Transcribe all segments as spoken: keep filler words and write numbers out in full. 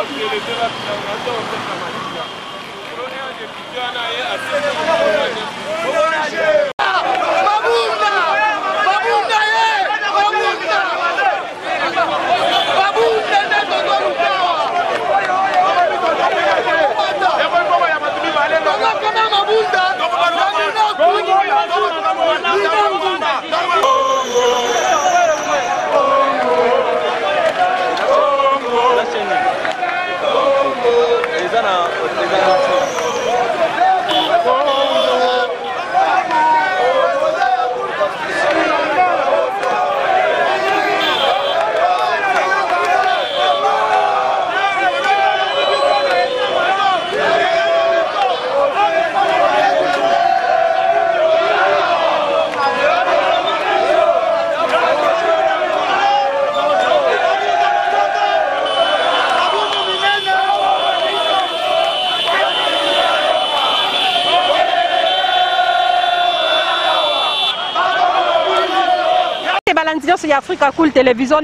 Sur Africa Cool Télévision,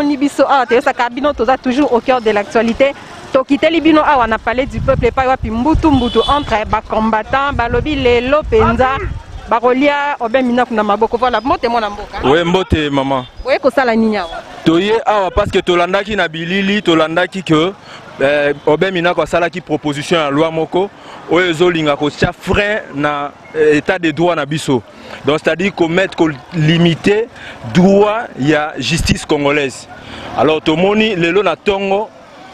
toujours au cœur de l'actualité. Tokite Libino a on a parlé du peuple pas wapi mbutu mbutu entre ba combattants balobi lelo penza barolia obemina kuna maboko voilà mote mona mboka. Oui mbote maman. Oui ko sala ninya. Toye awa parce que tolandaki na bilili tolandaki que euh, obemina ko sala ki proposition à loi moko oyo zolinga ko tia frein na état de droit na biso. Donc c'est-à-dire qu'on met qu'on limiter droit il y a justice congolaise. Alors tout moni lelo na tongo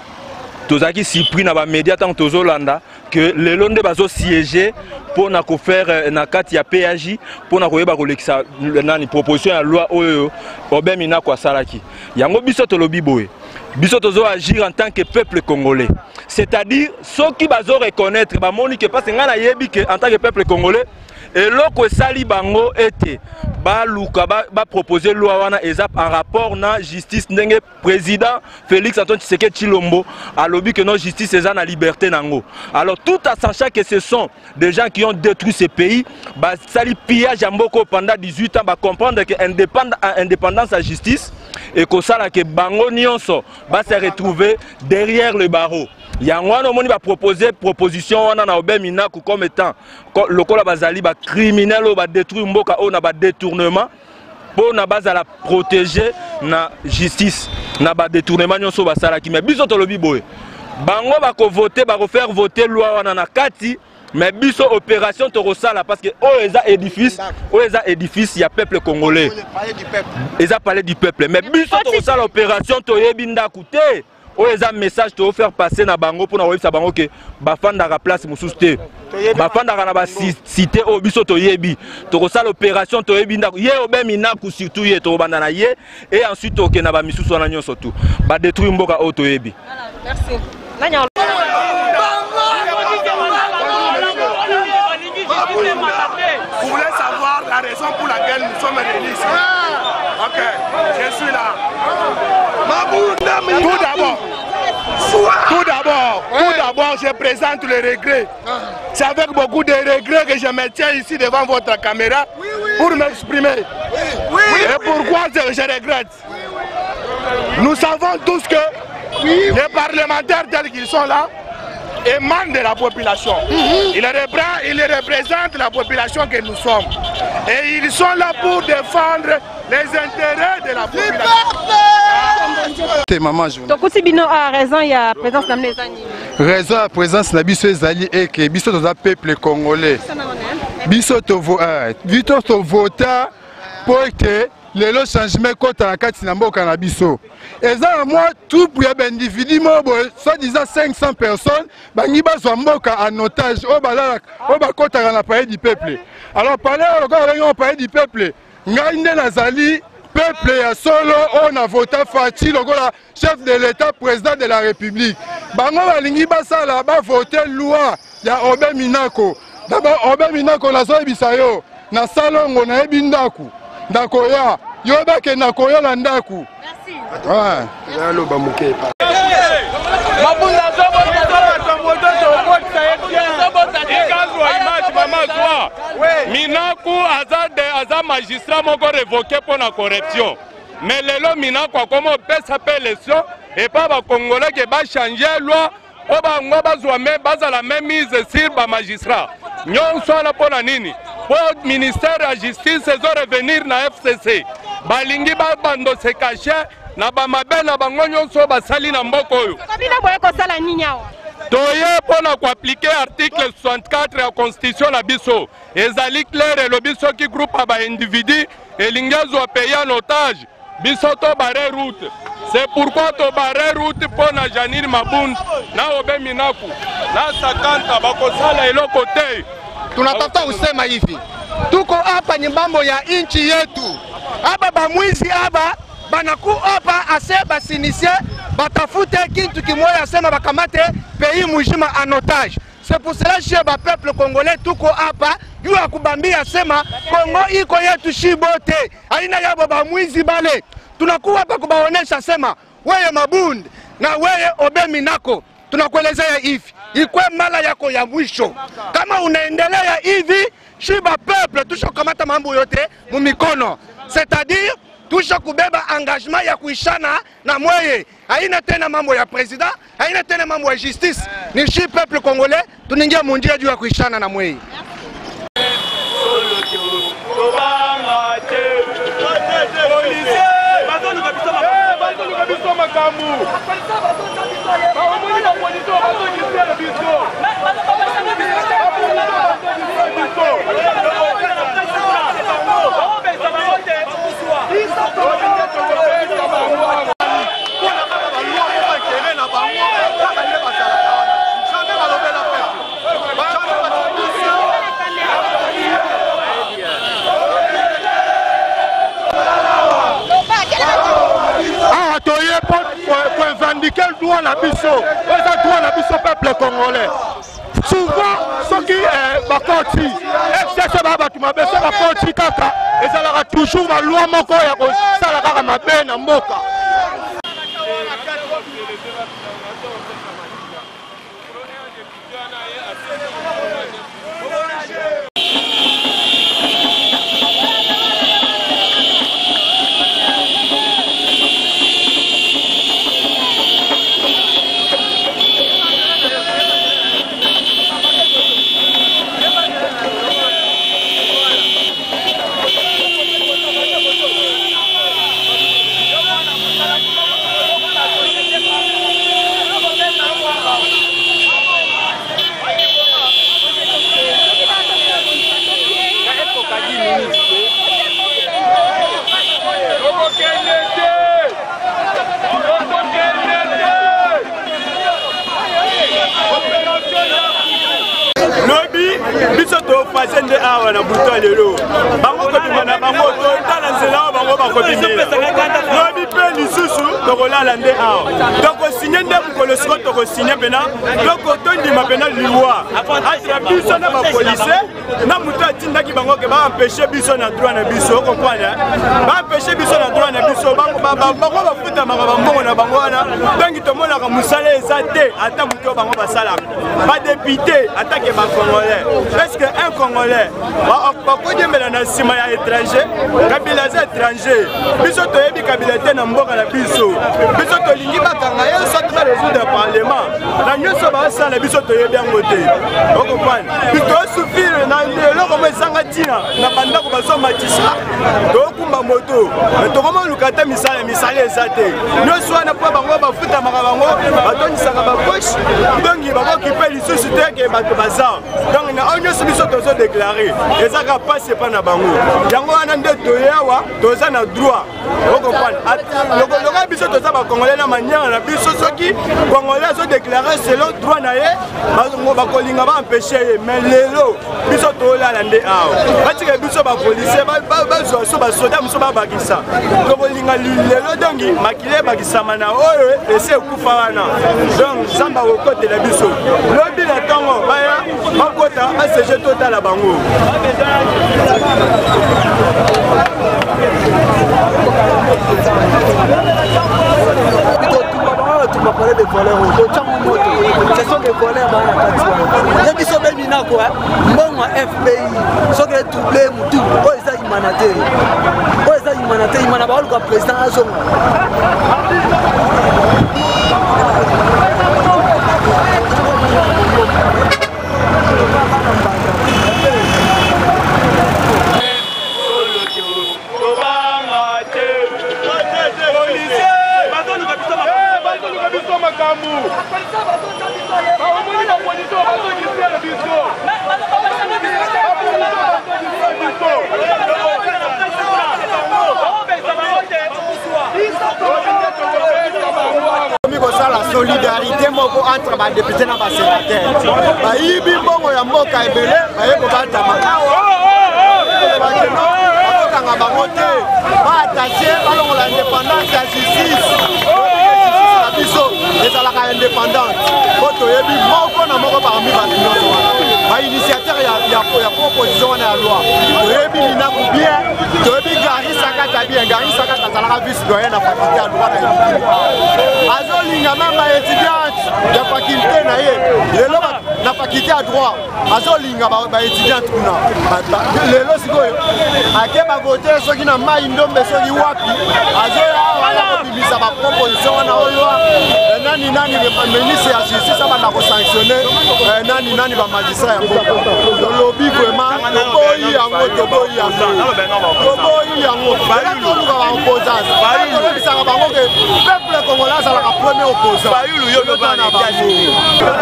tozaki surpris na ba média tant tozolanda que lelo nde bazo siéger pour na ko faire na kati ya P A J pour na ko yeba ko lekisa nani proposition ya loi oyo obemina kwa salaki. Yango biso tolobi boye. Biso tozo agir en tant que peuple congolais. C'est-à-dire ceux qui bazo reconnaître ba moni que parce ngana yebi que en tant que peuple congolais et loko sali bango était ba luka ba, ba proposer loi wana ezap en rapport na justice ndenge président Félix Antoine Tshisekedi Tshilombo a lobby que non justice est na liberté nango. Alors tout en sachant que ce sont des gens qui ont détruit ce pays, ba sali pillage mboko pendant dix-huit ans, ba comprendre que indépendance indépendance à justice et que ça là que bango nyonso va se retrouver derrière le barreau. Yangwana moni va proposer proposition wana na obemina comme étant lokola bazali ba criminel ou ba détruire mboka o na ba détournement pour na base à la protéger na justice na ba détournement nyonso ba sala ki mais biso to lobi boye bango ba ko voter ba ko faire voter loi wana na kati mais biso opération to rosala parce que o eza édifice o eza édifice ya peuple congolais eza parler du peuple mais biso to rosala opération to yebinda coûter o eza message to faire passer na bango pour na webisa bango que bafanda ka place mususu te bafanda ka na ba cité o biso to yebi to kosala opération to yebi ndako ye obemina ku surtout ye to banda na ye et ensuite to ke na ba misusu na nyonso tout ba détruire mboka o to yebi. Merci. Nanya vous voulez savoir la raison pour laquelle nous sommes réunis ici? Ok, je suis là. Tout d'abord, tout d'abord, tout d'abord, je présente le regret. C'est avec beaucoup de regrets que je me tiens ici devant votre caméra pour m'exprimer. Et pourquoi je, je regrette? Nous savons tous que les parlementaires tels qu'ils sont là émanent de la population. Ils, ils représentent la population que nous sommes. Et ils sont là pour défendre les intérêts de la population. C'est maman journée. Donc aussi Bino a raison, il y a présence de les animaux. Raison à présence de la biso ezali et que biso to da peuple congolais. Biso to vota pour que le changement kota na kati na mboka na biso. Eza moi tout pour un individu mobo soit disant cinq cents personnes bangi bazwa mboka en otage au balala au bakota na pays du peuple. Alors parler au pays du peuple. Ngai nde nazali peuple ya solo on a voté Fachi lokola chef de l'état président de la République. Bango balingi basala ba voter loi ya Obeminako. D'abord Obeminako la zo bisayo na salongo na ebindaku. Ndako ya yoba ke ndako ya la ndaku. Merci. Ouais. Ya lo ba muke pa. Mabunda zobo zobo moto zobo Minaku aza de aza magistrat moko révoqué pour la corruption. mais lelo minako akoma opesa mpe lesion epa bacongolais ke bachange loi o bango bazwa me bazala me mise sur bamagistrat nyonso wana mpo na nini po ministère ya justice ezo revenir na F C C balingi babando se cache na bamabe na bango nyonso basali na mboka oyo toye mpona koaplike article soixante-quatre ya constitution na biso ezali clair elobi soki groupe ya baindividu elingi azwa paye en otage biso to bare route. C'est pourquoi to bare route mpona Janine Mabund na Obe Minaku na Sakanta bakosala eloko te. Tunataka kusema hivi, tuko hapa ni mambo ya inchi yetu. Hapa bamwizi hapa banaku hapa ase basinisie batafute kintu kimoya asema bakamate pays mujima en otage. C'est pour cela que le peuple congolais tuko hapa juu ya kubambia sema Kongo iko yetu shibote. Aina yabo bamwizi bale. Tunakuwa hapa kubaonesha sema wewe Mabund na wewe Obe Minako tunakuelezea hivi. Ikwe mala yako ya mwisho. Kama unaendelea hivi shiba peuple tushokamata mambo yote mu mikono. C'est-à-dire tusha kubeba engagement ya kuishana na mweye. Haina tena mambo ya president, haina tena mambo ya justice. Ni shi peuple congolais tuningia mundia juu ya kuishana na mweye. Quel droit la biso, ça droit la biso peuple congolais. Souvent, ceux qui est bakoti, F C C baba tu m'as baissé bakoti kaka, et ça leur a toujours ma loi moko ya ko ça la kaka ma peine na mboka. biso to fasende awa na buto lelo bango ko bimana bango to tala nzela bango ba ko bimela no bi pe lisusu to ko lala nde awa donc signer nde ko le siko to ko signer bena donc to ndima bena liwa atra biso na ba police na muto atinda ki bango ke ba empêcher biso na droit na biso comprendre ba empêcher biso na droit na biso bango ba bango ba futa maka bango na bango wana donc to mona ka musala ezate ata muto bango ba sala ba député attaquer ba congolais. Est-ce qu'un Congolais va dire que na sima ya étranger, kabila za étranger, biso to yebi kabila te na mboka na biso. Biso to lingi bakanga yo so to résoudre parlement. Na nyoso ba sala biso to yebi ngote. O comprendre. Biso suffire na lelo comme sanga tina na banda ko baso matisa. To kumba moto. To koma lukata misala misala ezate. Nyoso na po bango ba futa maka bango, batoni sanga ba poche. Donc ba ko kipe lisusu te ke bato bazao. Donc na onyo biso tozo déclarer ezaka passe pas na bango yango wana nde toyewa toza na droit o comprendre loko loko biso toza ba congolais na manière na biso soki congolais zo déclarer selon droit na ye bango ba kolinga ba empêcher mais lelo biso tolala nde awa batika biso ba policier ba ba zo so ba soda biso ba bakisa to kolinga lelo dongi makile bakisa mana oyo ese kufa wana donc samba ko côté la biso lobi na tongo baya makota c'est total à bango. m'a parlé de voleurs. Ce sont des voleurs dans la carte. Les biso ben mina quoi. Bon F P I. Ce qui est troublé mutu. Oh ça humanité. Oh ça humanité. Il m'a parlé comme président Azon. La solidarité entre les députés et les sénateurs. Il y a des gens qui ont l'indépendance de la justice. Les indépendants. Les initiateurs, il y a proposition de la loi. Les gens qui bien, les Gary Sakata bien, Gary Sakata la vice-doyen de la faculté à droit. Azolinga même les étudiantes de la faculté, la faculté à droit. Azolinga les étudiantes. Les gens qui ont voté, ceux qui n'ont pas voté, ceux qui ont voté, sa proposition de la loi. Nani nani le ministre de la justice va sanctionner. Nani nani va magistrat. Le lobby vraiment. Boyi yango to boyi yango. Boyi yango. Bala nous va opposance. Bala ça va bango que peuple congolais ça la premier opposant. Bayulu yo yo bana États-Unis.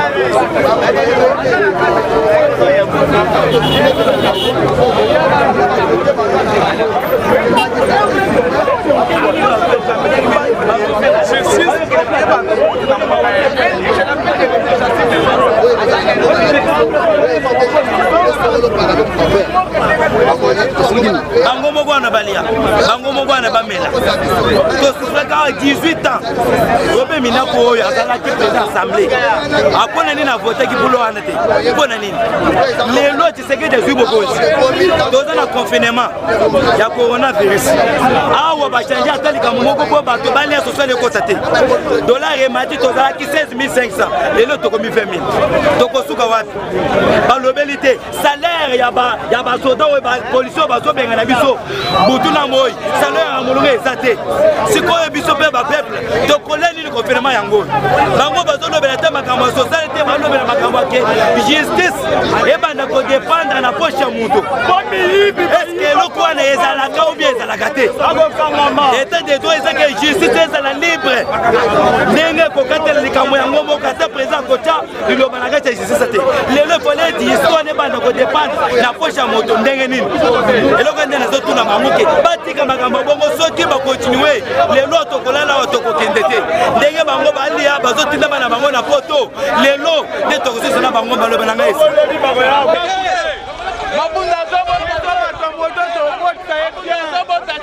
Bango Mogwana Balia, Bango Mogwana Bamela. dix-huit ans, Robé Minako, Azalaki président assemblée. Après, on a voté qui voulait en être. Bonne année. Les lois, c'est que des ubogos. Dans un confinement, il y a coronavirus. Ah, on va changer à tel qu'un mot pour battre balai sur ce côté. Dollar et mati, qui seize mille cinq cents. Les lots, comme vingt mille. Donc, au Soukawat, par l'obélité, salaire, il y a des soldats, policiers, il y a des biso. Boutuna Moy, salaire à Mouloué, Zate. Si quoi, biso, peuple, donc, on a le confinement yango. Bango, bazo, le bélaté, ma caméra, société, ma nouvelle, ma caméra, justice, et ben, on dépend dans la poche à Mouto. Est-ce que le coin est à la cas ou bien à la gâté? Étant des doigts, c'est que justice est à la libre. N'est-ce pas que les caméras, mon cata présent, Kocha, il y a la gâté, c'est ça. Les le volets d'histoire n'est pas de dépendre la poche à Mouto, n'est-ce pas? Et le gars, les autres, on a manqué. Bati Kamagamba, bon, ceux qui vont continuer, les lots, on a la autocondété. N'est-ce pas? On va bazo tinda bana bango na poto lelo ne tokosi sana bango balo bana ngais mabunda zobo zobo moto to bota yebia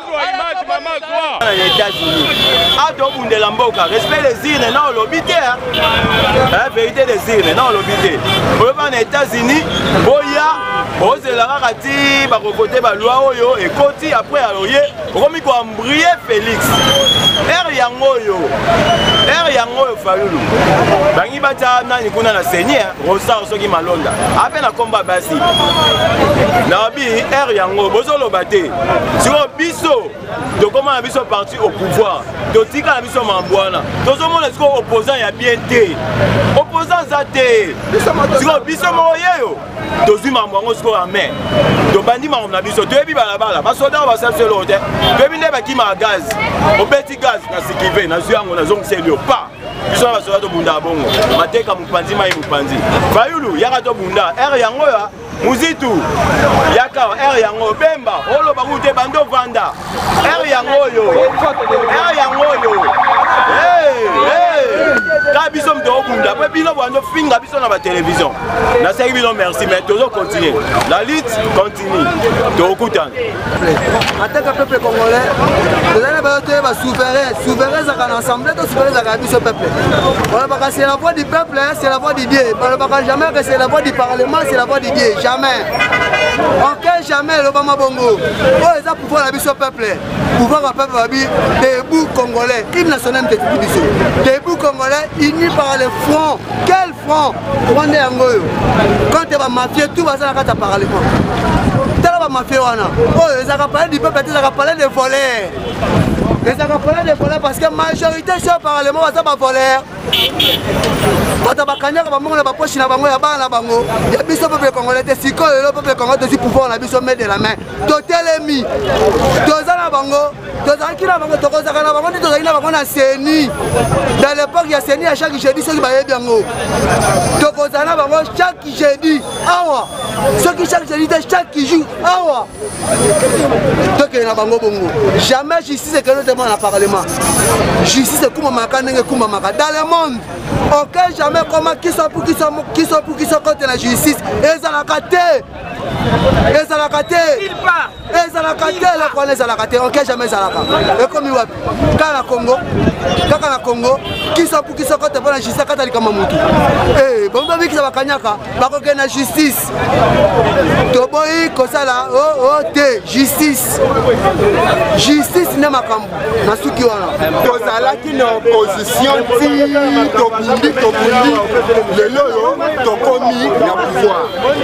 les États-Unis a do bundela mboka respect les îles non lobité hein vérité des îles non lobité pour les États-Unis boya ozela rakati ba kokote ba loi oyo et koti après aloye komi ko embrier Félix er yango yo er yango yo falulu bangi bata nani kuna na seigneur rosa soki malonda ape na komba basi na bi er yango bozolo bate siko biso de comment la biso parti au pouvoir de tika la biso mambwana tozo mona siko opposant ya bien té opposant za té siko biso moyeyo dozu mambwango siko en main do bandi ma na biso debi bala bala ba soda ba sel selo te debi ne ba ki ma gaz o beti gaz na sikive na zuango na zong selio pa biso ba soda to bunda bongo mateka mupanzi mai mupanzi bayulu yaka to bunda er yango ya muzitu yaka er yango bemba olo ba kute bando vanda er yango yo er yango yo hey hey ka biso mdo bunda pe bino bando finga biso na ba télévision. Na seki bino merci mais toujours continuer. La lutte continue. Tokutana. En tant que peuple congolais, vous allez va souverain, souverain ça quand ensemble, tout souverain ça quand ce peuple. Voilà parce que c'est la voix du peuple, c'est la voix du Dieu. Voilà parce que jamais que c'est la voix du parlement, c'est la voix du Dieu, jamais. Aucun jamais le Bama Bongo. Oh, ils ont pouvoir la vie au peuple. Pouvoir au peuple vie debout congolais, hymne national de Tbilissi. Debout congolais unis par le front. Quel front? Rwandais Angoyo. Quand tu vas mafier, tout va ça dans le parlement. Tala mafia wana. Oh, ils ont parlé du peuple, ils ont parlé des voleurs. Ils ont parlé des voleurs parce que la majorité sur le parlement va pas voler. Quand on kanya ka bango na ba poche na bango ya bana bango. Ya biso peuple congolais te siko le peuple congolais te pouvoir na biso mettre de la main. Totelemi. Tozana bango. Tozana kina bango tokozaka na bango tozali na bango na Seni. Dans l'époque il y a Seni à chaque jeudi ceux qui ba yebi yango. Tokozana bango chaque jeudi. Awa. Ceux qui chaque jeudi chaque jour. Awa. Toke na bango bongo. Jamais justice est que nous demandons au parlement. Justice est comme makane comme makane dans le monde. Aucun jamais comment qui sont pour qui sont qui sont pour qui sont contre la justice. Et ça la caté. Et ça la caté. Et ça la caté les connaît ça la caté. Aucun jamais ça la caté. Et comme il va quand la Congo, quand la Congo qui sont pour qui sont contre la justice quand elle comme Mamutu. Eh bon bah qui ça va kanyaka, va qu'on la justice. Toboyi comme ça là, oh oh té justice. Justice n'est ma kambu. Na suki wana. Tozala qui na opposition ti tobundi tobundi lelo yo tokomi na pouvoir.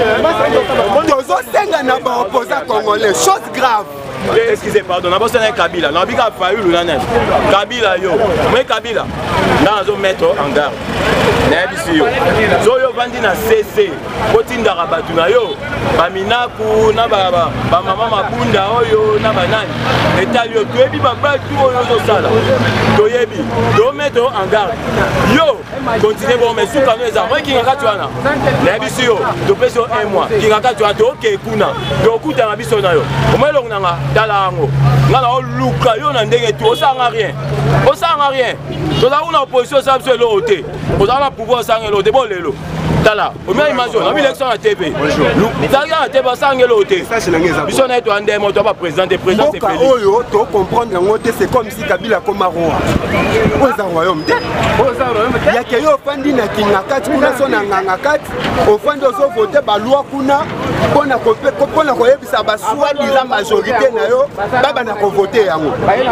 Tozosenga na ba opposant congolais, chose grave. Excusez, pardon, on a besoin d'un Kabila. On a besoin d'un Kabila. Kabila, yo. Mais Kabila, là, on mettre en garde. Nebisi yo. So yo vandi na C C. Kotinda rabatu na yo. Bamina ku na baba. Ba mama mabunda oyo na banani. Etat yo toyebi baba tout oyo zo sala. Toyebi. Do mettre en garde. Yo, continuez bon mais suka no eza. Moi ki ngaka tuana. Nebisi yo. To peso un mois. Ki ngaka tuana to ke kuna. Do kuta na biso na yo. Comment lo nanga dala ngo. Ngala o luka yo na ndenge tu. Osanga rien. Osanga rien. To la una opposition ça sur le hotel. Osanga pouvoir sang l'autre bon lelo tala au moins imagine on a mis l'élection à T V nous ça à T V sang l'autre biso na to ande mo to ba président de président c'est fini oyo to comprendre ngote c'est comme si Kabila comme roi oza royaume oza royaume ya ke yo fandi na kingakati kuna so na ngangakati ofandi ozo voter ba loi kuna pona ko pona ko yebisa ba soit disant majorité na yo baba na ko voter yango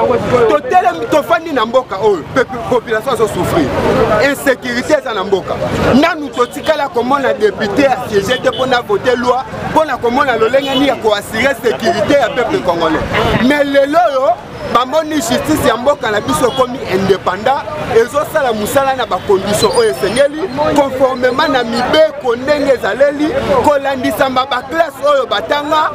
to tele to fandi na mboka oyo population so souffrir insécurité ça na mboka nanu to tikala comment la député a siégé pour voter loi pour la comment la lolenge ni ko assurer sécurité à peuple congolais mais le loyo bamoni justice ya mboka na biso komi indépendant ezo sala musala na ba condition oyo esengeli conformément na mibeko ndenge ezaleli kolandisa ba classe oyo batanga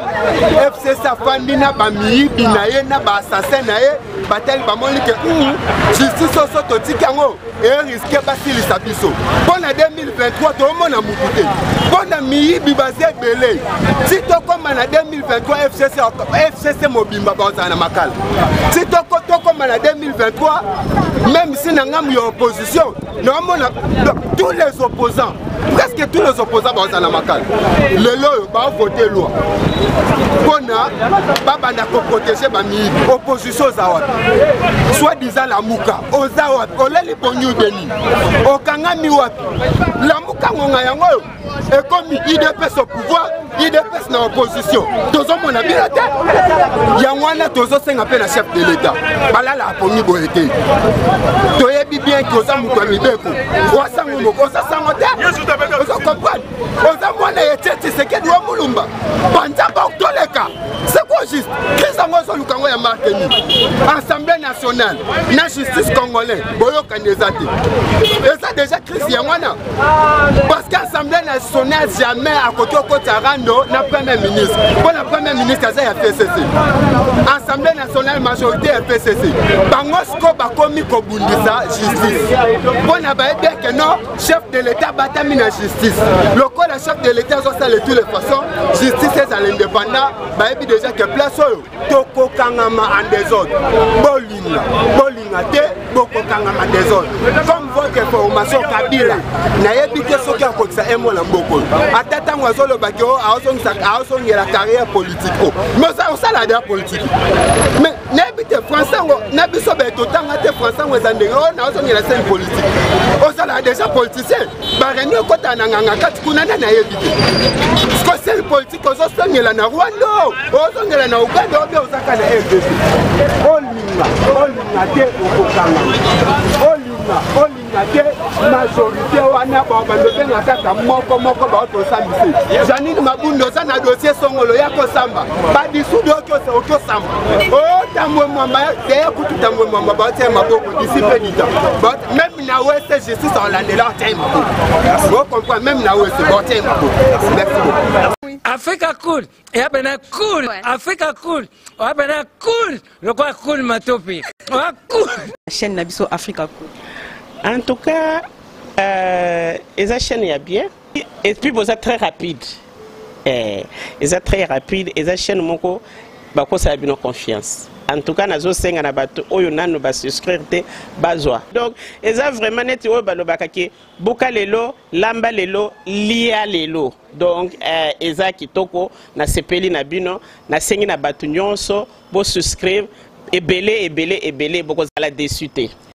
F C C fandi na ba miyibi na ye na ba assassin na ye batel bamoni ke justice oso totikango et risquer basilisa biso pona deux mille vingt-trois to mona mukute pona miyibi bazé belé si to koma na deux mille vingt-trois F C C F C C mobimba bazana makala si to to koma na deux mille vingt-trois même si nangam yo opposition normalement tous les opposants presque tous les opposants bazana makala lelo ba voter loi pona baba na ko protéger ba miyibi opposition za wapi soit disant la muka oza wapi oleli ponyu deni okangami wapi la muka ngonga yango et comme I D P S au pouvoir I D P S na opposition tozo mona bilate yango wana tozo senga pe na chef de l'état balala apongi boyete toyebi bien que oza muto mibeko wasango moko oza sango te ozo comprendre oza mwana yetete sekedi wa mulumba banzaba okutoleka c'est quoi juste crise ngo zo lukango ya marketing assemblée nationale na justice congolais boyo kanezate et ça déjà crise ya mwana parce qu'assemblée nationale jamais à côté côté rando na premier ministre pour la premier ministre ça ya F C C assemblée nationale majorité F C C bangosko bakomi kobundisa justice pour na ba bien que non chef de l'état batami na justice le quoi le chef de l'état ça de toutes les façons justice est à l'indépendant ba ebi déjà que place oyo toko kangama en désordre bolinga bolinga te bokokangama désordre comme votre formation Kabila nayebi te soki akokisa emo na mboko ata ntango azolobaki o aozongela carrière politique o mais osala de politique mais nayebi te français ngo na biso betotanga te français ngo eza ndenge o naozongela scène politique osala déjà politicien baréunion ekota na nganga kati kuna nde nayebi te parce que scène politique ozosongela na Rwanda ozongela na Uganda obe ozaka na R D C olinga olinga te okokanga olinga olinga te majorité wana babandobenga kaka moko moko baotosambise Janine Mabundo oza na dossier songolo ya kosamba badisude okosamba otambwe mwamba deya kutu tambwe mwamba baotia maboko d'ici peu du temps même na weste justice olandela otia maboko vous comprenez même na weste baotia maboko merci beaucoup. Africa cool, et abena cool, ouais. Africa cool, abena cool, le quoi cool ma topic, cool. La chaîne Nabiso Africa cool. En tout cas, euh, les chaîne est bien, et puis vous êtes très rapide, et ils êtes très rapide, et les chaîne moko, bah quoi ça a bien confiance. En tout cas, nous avons na bato oyo nanu ba souscrire te bazwa. Donc, eza vraiment neti oyo balobakaki buka lelo, lamba lelo, lia lelo. Donc, euh, eza kitoko na sepeli na bino, na sengi na bato nyonso bo souscrire ebele ebele ebele boko zala dessus te.